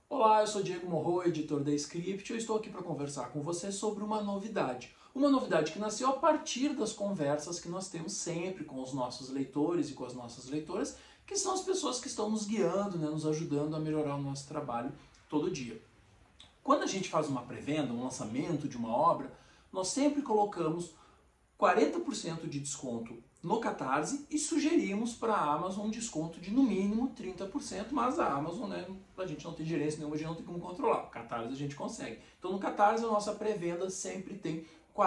Olá, eu sou Diego Morro, editor da Script, e eu estou aqui para conversar com você sobre uma novidade. Uma novidade que nasceu a partir das conversas que nós temos sempre com os nossos leitores e com as nossas leitoras, que são as pessoas que estão nos guiando, nos ajudando a melhorar o nosso trabalho todo dia. Quando a gente faz uma pré-venda, um lançamento de uma obra, nós sempre colocamos 40% de desconto no Catarse e sugerimos para a Amazon um desconto de no mínimo 30%, mas a Amazon, a gente não tem gerência nenhuma, a gente não tem como controlar. O Catarse a gente consegue. Então no Catarse a nossa pré-venda sempre tem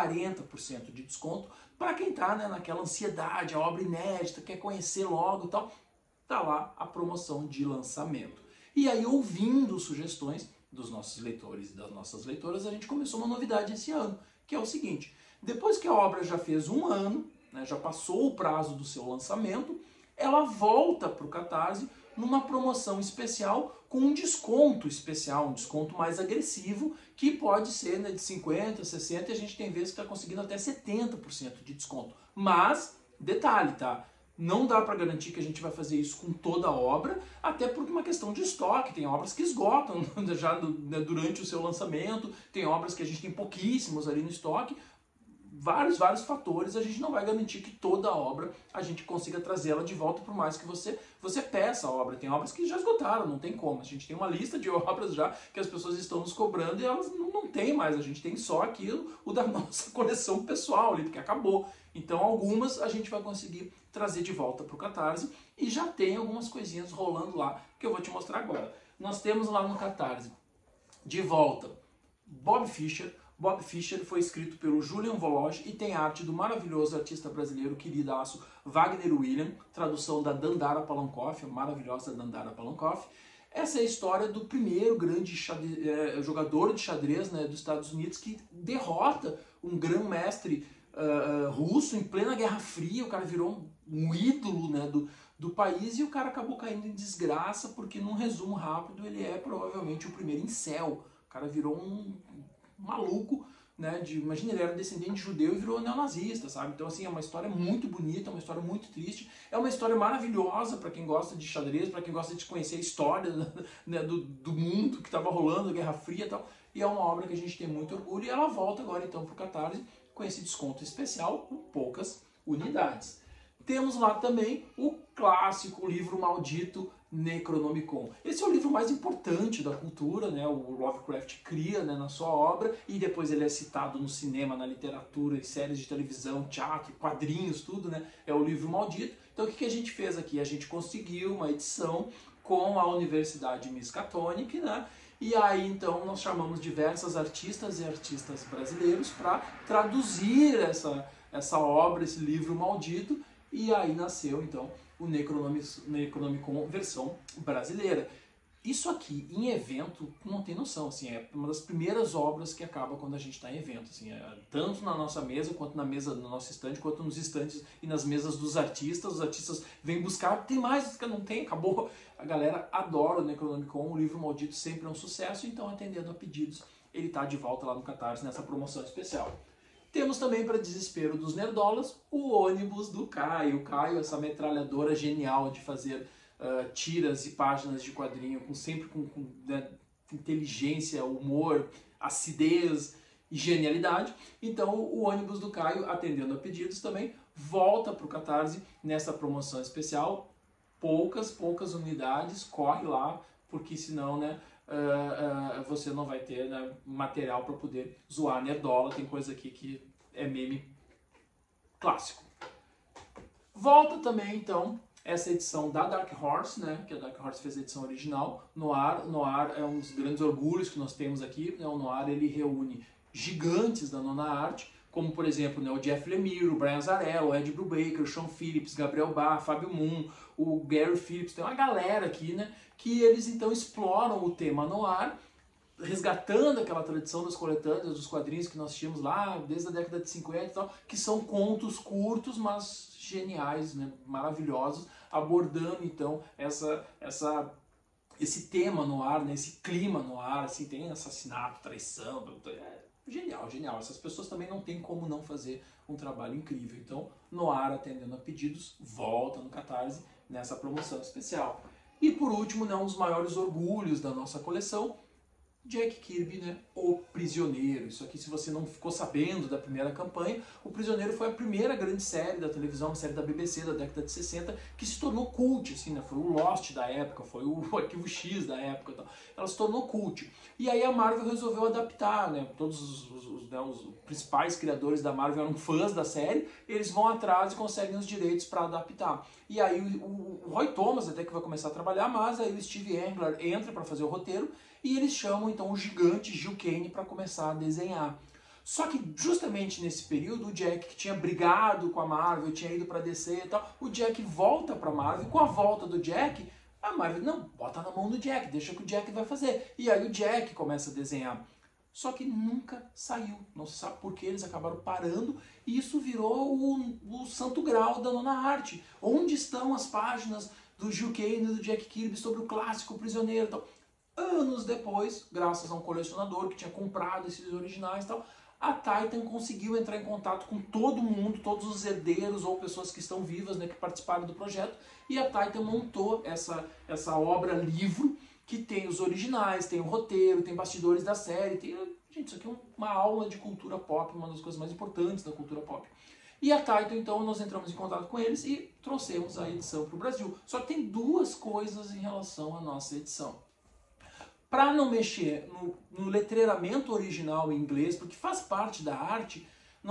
40% de desconto para quem está naquela ansiedade, a obra inédita, quer conhecer logo e tal. Tá lá a promoção de lançamento. E aí, ouvindo sugestões dos nossos leitores e das nossas leitoras, a gente começou uma novidade esse ano, que é o seguinte: depois que a obra já fez um ano, já passou o prazo do seu lançamento, ela volta para o Catarse numa promoção especial com um desconto especial, um desconto mais agressivo, que pode ser de 50%, 60%, e a gente tem vezes que está conseguindo até 70% de desconto. Mas, detalhe, tá? Não dá para garantir que a gente vai fazer isso com toda a obra, até porque uma questão de estoque, tem obras que esgotam já durante o seu lançamento, tem obras que a gente tem pouquíssimos ali no estoque, vários fatores, a gente não vai garantir que toda a obra a gente consiga trazê-la de volta, por mais que você peça a obra. Tem obras que já esgotaram, não tem como. A gente tem uma lista de obras já que as pessoas estão nos cobrando e elas não tem mais. A gente tem só aquilo, o da nossa coleção pessoal ali, porque acabou. Então algumas a gente vai conseguir trazer de volta para o Catarse e já tem algumas coisinhas rolando lá que eu vou te mostrar agora. Nós temos lá no Catarse de volta Bob Fischer. Bob Fischer foi escrito pelo Julian Vologe e tem arte do maravilhoso artista brasileiro queridaço Wagner William, tradução da Dandara Palankoff, a maravilhosa Dandara Palankoff. Essa é a história do primeiro grande jogador de xadrez dos Estados Unidos que derrota um grão-mestre russo em plena Guerra Fria. O cara virou um ídolo do país e o cara acabou caindo em desgraça porque, num resumo rápido, ele é provavelmente o primeiro incel. O cara virou um maluco, imagina, ele era descendente de judeu e virou neonazista, sabe? Então, assim, é uma história muito bonita, uma história muito triste, é uma história maravilhosa para quem gosta de xadrez, para quem gosta de conhecer a história do mundo que estava rolando, a Guerra Fria e tal, e é uma obra que a gente tem muito orgulho, e ela volta agora, então, para o Catarse com esse desconto especial, com poucas unidades. Temos lá também o clássico livro maldito Necronomicon. Esse é o livro mais importante da cultura, o Lovecraft cria na sua obra, e depois ele é citado no cinema, na literatura, em séries de televisão, teatro, quadrinhos, tudo, é o livro maldito. Então o que a gente fez aqui? A gente conseguiu uma edição com a Universidade Miskatonic, e aí então nós chamamos diversas artistas e artistas brasileiros para traduzir essa obra, esse livro maldito, e aí nasceu então o Necronomicon versão brasileira. Isso aqui em evento não tem noção, assim, é uma das primeiras obras que acaba quando a gente está em evento, assim, tanto na nossa mesa quanto na mesa do nosso estande, quanto nos estandes e nas mesas dos artistas. Os artistas vêm buscar, tem mais que não tem, acabou. A galera adora o Necronomicon, o livro maldito sempre é um sucesso, então atendendo a pedidos, ele está de volta lá no Catarse nessa promoção especial. Temos também, para desespero dos nerdolas, o ônibus do Caio. O Caio, essa metralhadora genial de fazer tiras e páginas de quadrinho, sempre com inteligência, humor, acidez e genialidade. Então o ônibus do Caio, atendendo a pedidos também, volta para o Catarse nessa promoção especial. Poucas unidades, corre lá, porque senão você não vai ter material para poder zoar a nerdola. Tem coisa aqui que é meme clássico. Volta também então essa edição da Dark Horse, que a Dark Horse fez a edição original. Noir é um dos grandes orgulhos que nós temos aqui. O Noir ele reúne gigantes da nona arte, como por exemplo o Jeff Lemire, o Brian Azzarello, o Ed Brubaker, o Sean Phillips, Gabriel Bá, Fábio Moon, o Gary Phillips. Tem uma galera aqui que eles então exploram o tema noir, resgatando aquela tradição das coletâneas, dos quadrinhos que nós tínhamos lá desde a década de 50 e tal, que são contos curtos, mas geniais, maravilhosos, abordando então esse tema noir, esse clima noir, assim, tem assassinato, traição, genial. Essas pessoas também não tem como não fazer um trabalho incrível. Então, Noir, atendendo a pedidos, volta no Catarse nessa promoção especial. E por último, né, um dos maiores orgulhos da nossa coleção, Jack Kirby, né, O Prisioneiro. Isso aqui, se você não ficou sabendo da primeira campanha, O Prisioneiro foi a primeira grande série da televisão, uma série da BBC da década de 60, que se tornou cult, assim, né, foi o Lost da época, foi o Arquivo X da época, então, ela se tornou cult. E aí a Marvel resolveu adaptar, né, todos os principais criadores da Marvel eram fãs da série, eles vão atrás e conseguem os direitos para adaptar. E aí o Roy Thomas até que vai começar a trabalhar, mas aí o Steve Engler entra para fazer o roteiro, e eles chamam então o gigante Gil Kane para começar a desenhar. Só que justamente nesse período o Jack, que tinha brigado com a Marvel, tinha ido para DC e tal, o Jack volta para a Marvel. Com a volta do Jack, a Marvel, não, bota na mão do Jack, deixa que o Jack vai fazer. E aí o Jack começa a desenhar. Só que nunca saiu, não se sabe por que eles acabaram parando, e isso virou o santo grau da nona arte. Onde estão as páginas do Gil Kane e do Jack Kirby sobre o clássico Prisioneiro e tal? Anos depois, graças a um colecionador que tinha comprado esses originais e tal, a Titan conseguiu entrar em contato com todo mundo, todos os herdeiros ou pessoas que estão vivas, né, que participaram do projeto, e a Titan montou essa obra-livro que tem os originais, tem o roteiro, tem bastidores da série, tem... Gente, isso aqui é uma aula de cultura pop, uma das coisas mais importantes da cultura pop. E a Titan, então, nós entramos em contato com eles e trouxemos a edição para o Brasil. Só que tem duas coisas em relação à nossa edição. Para não mexer no letreiramento original em inglês, porque faz parte da arte,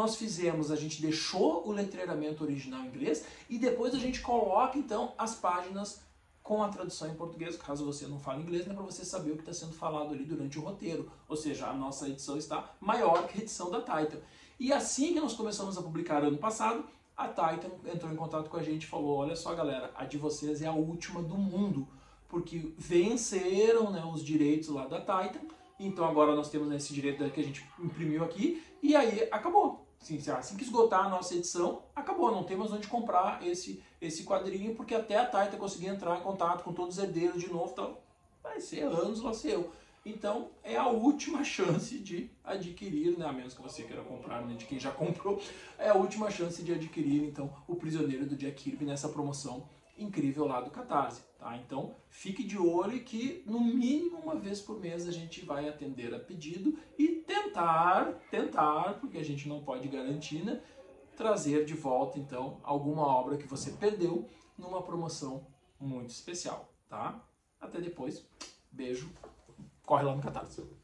a gente deixou o letreiramento original em inglês e depois a gente coloca então as páginas com a tradução em português, caso você não fale inglês, né, para você saber o que está sendo falado ali durante o roteiro. Ou seja, a nossa edição está maior que a edição da Titan. E assim que nós começamos a publicar ano passado, a Titan entrou em contato com a gente e falou: olha só galera, a de vocês é a última do mundo, porque venceram, né, os direitos lá da Titan, então agora nós temos, né, esse direito que a gente imprimiu aqui, e aí acabou. Assim que esgotar a nossa edição, acabou, não temos onde comprar esse quadrinho, porque até a Titan conseguir entrar em contato com todos os herdeiros de novo, então vai ser anos lá seu. Então é a última chance de adquirir, né, a menos que você queira comprar, né, de quem já comprou, é a última chance de adquirir então O Prisioneiro do Jack Kirby nessa promoção incrível lá do Catarse, tá? Então fique de olho que no mínimo uma vez por mês a gente vai atender a pedido e tentar, porque a gente não pode garantir, né, trazer de volta então alguma obra que você perdeu numa promoção muito especial, tá? Até depois, beijo, corre lá no Catarse.